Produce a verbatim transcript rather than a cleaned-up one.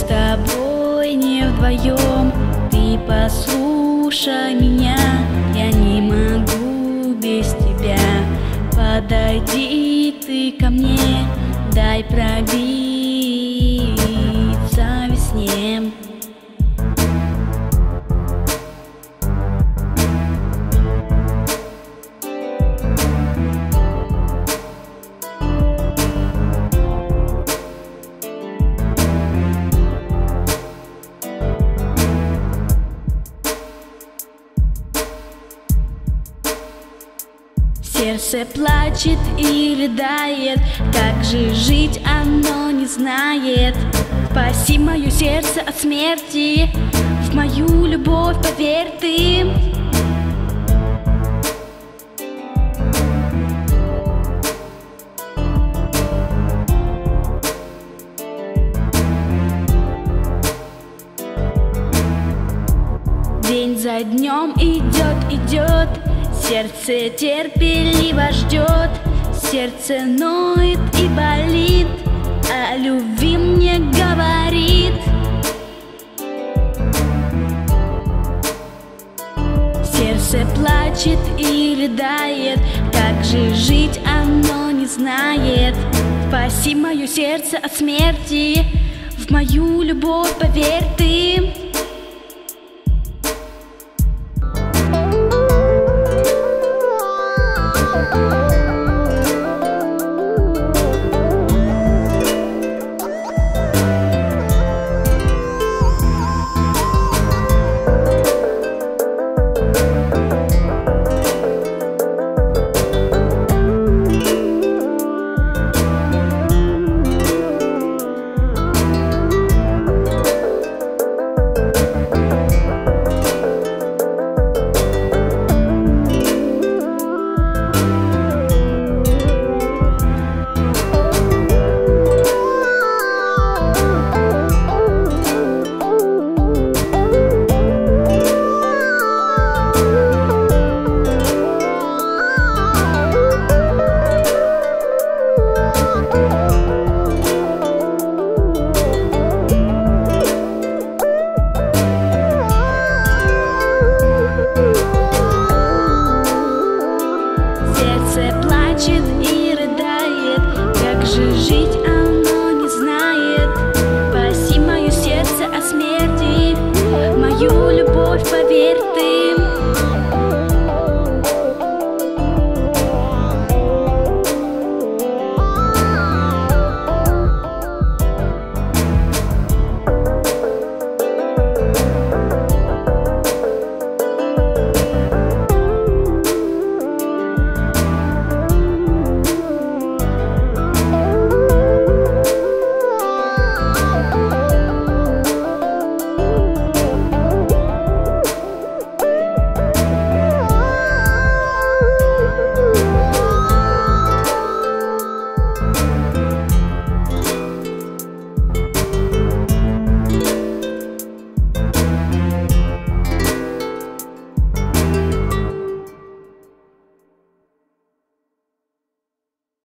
тобой не вдвоем. Ты послушай меня, я не могу без тебя. Подойди ты ко мне, дай пробиться весне. Сердце плачет и рыдает, как же жить оно не знает. Спаси мое сердце от смерти, в мою любовь поверь ты. День за днем идет, идет, сердце терпеливо ждет, сердце ноет и болит, о любви мне говорит. Сердце плачет и рыдает, как же жить оно не знает. Спаси мое сердце от смерти, в мою любовь поверь ты. Плачет и рыдает, как же жить оно не знает. Спаси мое сердце от смерти, в мою любовь поверь ты.